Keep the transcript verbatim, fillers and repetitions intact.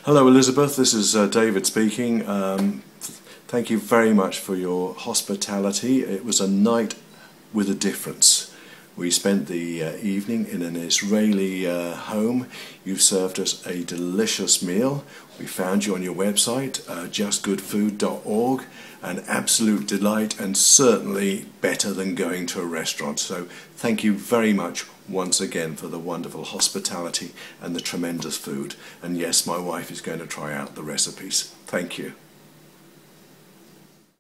Hello Elizabeth, this is uh, David speaking. Um, th thank you very much for your hospitality. It was a night with a difference. We spent the uh, evening in an Israeli uh, home. You served us a delicious meal. We found you on your website, uh, just good food dot org. An absolute delight and certainly better than going to a restaurant. So thank you very much once again for the wonderful hospitality and the tremendous food. And yes, my wife is going to try out the recipes. Thank you.